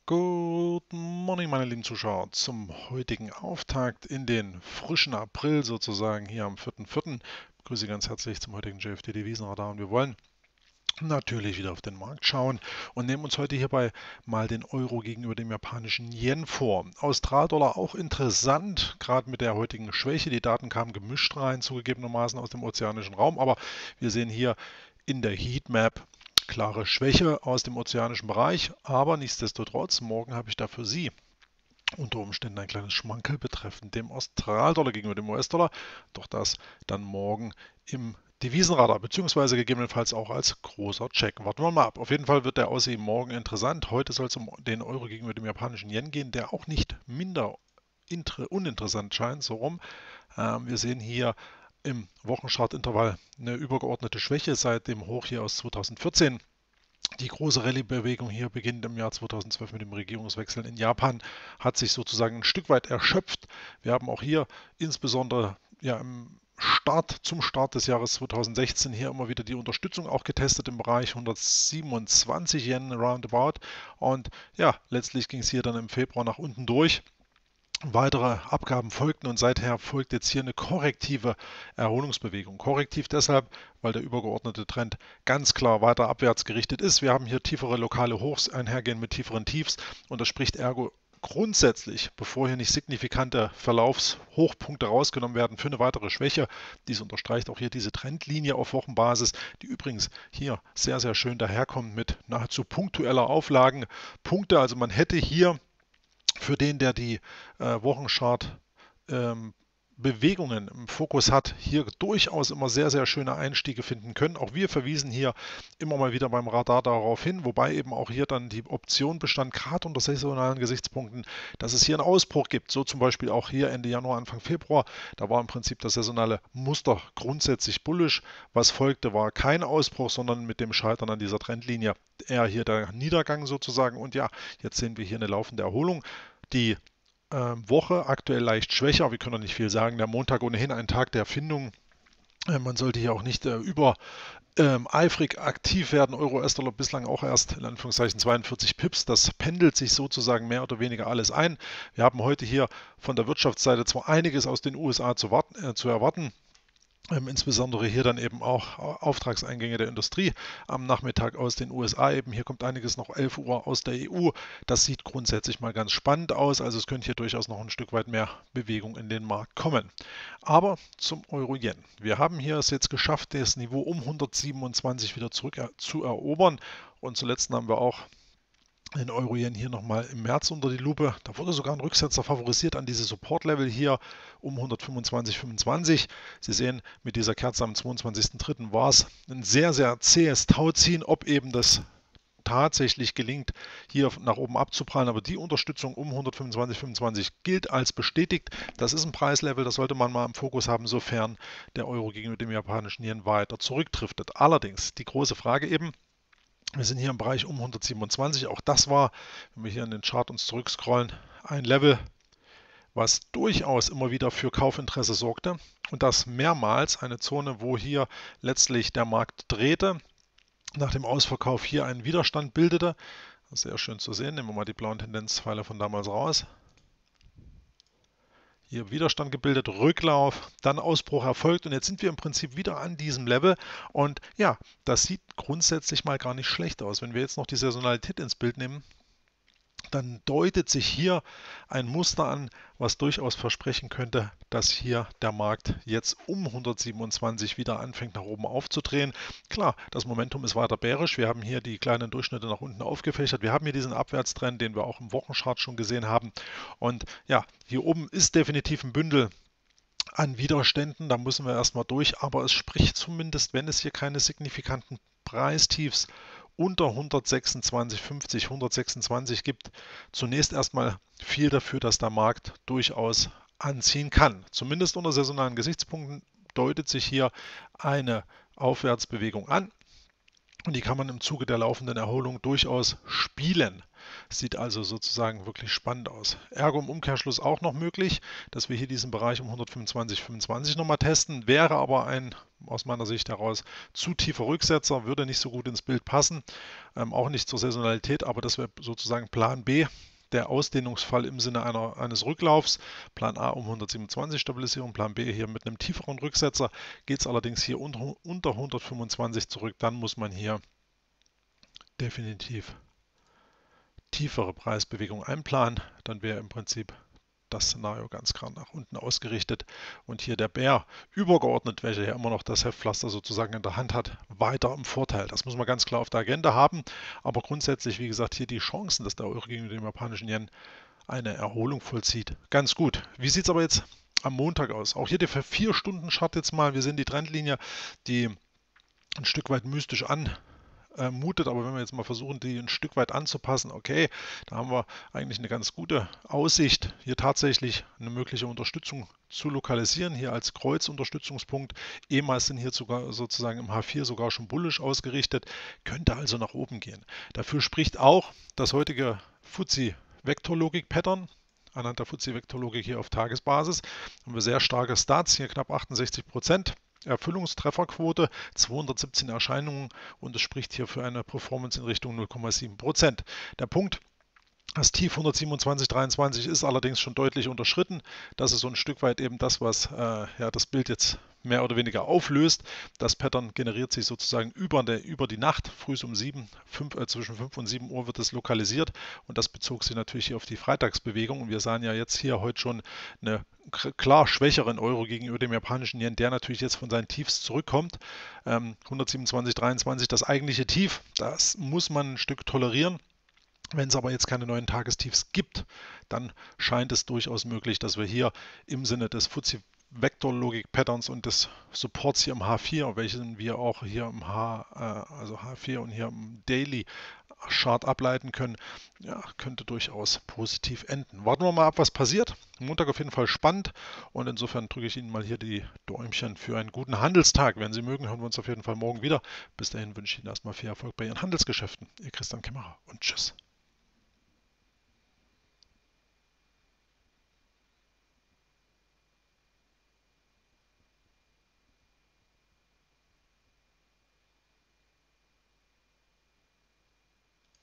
Good morning, meine lieben Zuschauer, zum heutigen Auftakt in den frischen April sozusagen hier am 4.4. Begrüße Sie ganz herzlich zum heutigen JFD Devisenradar und wir wollen natürlich wieder auf den Markt schauen und nehmen uns heute hierbei mal den Euro gegenüber dem japanischen Yen vor. Australdollar auch interessant, gerade mit der heutigen Schwäche. Die Daten kamen gemischt rein, zugegebenermaßen aus dem ozeanischen Raum, aber wir sehen hier in der Heatmap klare Schwäche aus dem ozeanischen Bereich, aber nichtsdestotrotz, morgen habe ich da für Sie unter Umständen ein kleines Schmankerl betreffend dem Australdollar gegenüber dem US-Dollar. Doch das dann morgen im Devisenradar, beziehungsweise gegebenenfalls auch als großer Check. Warten wir mal ab. Auf jeden Fall wird der Aussie morgen interessant. Heute soll es um den Euro gegenüber dem japanischen Yen gehen, der auch nicht minder uninteressant scheint, so rum. Wir sehen hier im Wochenchartintervall eine übergeordnete Schwäche seit dem Hoch hier aus 2014. Die große Rallye-Bewegung hier beginnt im Jahr 2012 mit dem Regierungswechsel in Japan, hat sich sozusagen ein Stück weit erschöpft. Wir haben auch hier insbesondere ja, zum Start des Jahres 2016 hier immer wieder die Unterstützung auch getestet im Bereich 127 Yen roundabout. Und ja, letztlich ging es hier dann im Februar nach unten durch. Weitere Abgaben folgten und seither folgt jetzt hier eine korrektive Erholungsbewegung. Korrektiv deshalb, weil der übergeordnete Trend ganz klar weiter abwärts gerichtet ist. Wir haben hier tiefere lokale Hochs einhergehen mit tieferen Tiefs und das spricht ergo grundsätzlich, bevor hier nicht signifikante Verlaufshochpunkte rausgenommen werden, für eine weitere Schwäche. Dies unterstreicht auch hier diese Trendlinie auf Wochenbasis, die übrigens hier sehr, sehr schön daherkommt mit nahezu punktueller Auflagenpunkte. Also man hätte hier für den, der die Wochenchart ähm, Bewegungen im Fokus hat, hier durchaus immer sehr, sehr schöne Einstiege finden können. Auch wir verwiesen hier immer mal wieder beim Radar darauf hin, wobei eben auch hier dann die Option bestand, gerade unter saisonalen Gesichtspunkten, dass es hier einen Ausbruch gibt. So zum Beispiel auch hier Ende Januar, Anfang Februar. Da war im Prinzip das saisonale Muster grundsätzlich bullisch. Was folgte, war kein Ausbruch, sondern mit dem Scheitern an dieser Trendlinie eher hier der Niedergang sozusagen. Und ja, jetzt sehen wir hier eine laufende Erholung. Die Woche aktuell leicht schwächer. Wir können noch nicht viel sagen. Der Montag ohnehin ein Tag der Erfindung. Man sollte hier auch nicht eifrig aktiv werden. Euro US-Dollar bislang auch erst in Anführungszeichen 42 Pips. Das pendelt sich sozusagen mehr oder weniger alles ein. Wir haben heute hier von der Wirtschaftsseite zwar einiges aus den USA zu erwarten. Insbesondere hier dann eben auch Auftragseingänge der Industrie am Nachmittag aus den USA eben. Hier kommt einiges noch 11 Uhr aus der EU. Das sieht grundsätzlich mal ganz spannend aus. Also es könnte hier durchaus noch ein Stück weit mehr Bewegung in den Markt kommen. Aber zum Euro-Yen. Wir haben hier es jetzt geschafft, das Niveau um 127 wieder zurück zu erobern. Und zuletzt haben wir auch den Euro-Yen hier nochmal im März unter die Lupe. Da wurde sogar ein Rücksetzer favorisiert an diese Support-Level hier um 125,25. Sie sehen, mit dieser Kerze am 22.03. war es ein sehr, sehr zähes Tauziehen, ob eben das tatsächlich gelingt, hier nach oben abzuprallen. Aber die Unterstützung um 125,25 gilt als bestätigt. Das ist ein Preislevel, das sollte man mal im Fokus haben, sofern der Euro gegenüber dem japanischen Yen weiter zurückdriftet. Allerdings die große Frage eben, wir sind hier im Bereich um 127. Auch das war, wenn wir hier in den Chart uns zurückscrollen, ein Level, was durchaus immer wieder für Kaufinteresse sorgte. Und das mehrmals eine Zone, wo hier letztlich der Markt drehte, nach dem Ausverkauf hier einen Widerstand bildete. Das ist sehr schön zu sehen. Nehmen wir mal die blauen Tendenzpfeile von damals raus. Hier Widerstand gebildet, Rücklauf, dann Ausbruch erfolgt und jetzt sind wir im Prinzip wieder an diesem Level und ja, das sieht grundsätzlich mal gar nicht schlecht aus. Wenn wir jetzt noch die Saisonalität ins Bild nehmen, dann deutet sich hier ein Muster an, was durchaus versprechen könnte, dass hier der Markt jetzt um 127 wieder anfängt nach oben aufzudrehen. Klar, das Momentum ist weiter bärisch. Wir haben hier die kleinen Durchschnitte nach unten aufgefächert. Wir haben hier diesen Abwärtstrend, den wir auch im Wochenchart schon gesehen haben. Und ja, hier oben ist definitiv ein Bündel an Widerständen. Da müssen wir erstmal durch. Aber es spricht zumindest, wenn es hier keine signifikanten Preistiefs unter 126,50, 126 gibt, zunächst erstmal viel dafür, dass der Markt durchaus anziehen kann. Zumindest unter saisonalen Gesichtspunkten deutet sich hier eine Aufwärtsbewegung an. Und die kann man im Zuge der laufenden Erholung durchaus spielen. Sieht also sozusagen wirklich spannend aus. Ergo im Umkehrschluss auch noch möglich, dass wir hier diesen Bereich um 125,25 nochmal testen. Wäre aber ein, aus meiner Sicht heraus, zu tiefer Rücksetzer, würde nicht so gut ins Bild passen. Auch nicht zur Saisonalität, aber das wäre sozusagen Plan B. Der Ausdehnungsfall im Sinne eines Rücklaufs. Plan A um 127 Stabilisierung, Plan B hier mit einem tieferen Rücksetzer. Geht es allerdings hier unter 125 zurück, dann muss man hier definitiv tiefere Preisbewegung einplanen, dann wäre im Prinzip das Szenario ganz klar nach unten ausgerichtet und hier der Bär übergeordnet, welcher ja immer noch das Heftpflaster sozusagen in der Hand hat, weiter im Vorteil. Das muss man ganz klar auf der Agenda haben, aber grundsätzlich, wie gesagt, hier die Chancen, dass der Euro gegenüber dem japanischen Yen eine Erholung vollzieht, ganz gut. Wie sieht es aber jetzt am Montag aus? Auch hier der 4-Stunden-Chart jetzt mal, wir sehen die Trendlinie, die ein Stück weit mystisch mutet, aber wenn wir jetzt mal versuchen, die ein Stück weit anzupassen, okay, da haben wir eigentlich eine ganz gute Aussicht, hier tatsächlich eine mögliche Unterstützung zu lokalisieren, hier als Kreuzunterstützungspunkt. EMAs sind hier sogar sozusagen im H4 sogar schon bullisch ausgerichtet, könnte also nach oben gehen. Dafür spricht auch das heutige FTSE-Vektorlogik-Pattern. Anhand der FTSE-Vektorlogik hier auf Tagesbasis haben wir sehr starke Starts, hier knapp 68%. Erfüllungstrefferquote, 217 Erscheinungen und es spricht hier für eine Performance in Richtung 0,7%. Der Punkt, das Tief 127,23 ist allerdings schon deutlich unterschritten. Das ist so ein Stück weit eben das, was ja, das Bild jetzt mehr oder weniger auflöst. Das Pattern generiert sich sozusagen über die Nacht, früh um 7, zwischen 5 und 7 Uhr wird es lokalisiert und das bezog sich natürlich hier auf die Freitagsbewegung und wir sahen ja jetzt hier heute schon eine klar schwächeren Euro gegenüber dem japanischen Yen, der natürlich jetzt von seinen Tiefs zurückkommt. 127,23 das eigentliche Tief, das muss man ein Stück tolerieren. Wenn es aber jetzt keine neuen Tagestiefs gibt, dann scheint es durchaus möglich, dass wir hier im Sinne des FTSE-Vektorlogik-Patterns und des Supports hier im H4, welchen wir auch hier im also H4 und hier im Daily Chart ableiten können, ja, könnte durchaus positiv enden. Warten wir mal ab, was passiert. Montag auf jeden Fall spannend und insofern drücke ich Ihnen mal hier die Däumchen für einen guten Handelstag. Wenn Sie mögen, hören wir uns auf jeden Fall morgen wieder. Bis dahin wünsche ich Ihnen erstmal viel Erfolg bei Ihren Handelsgeschäften. Ihr Christian Kämmerer und tschüss.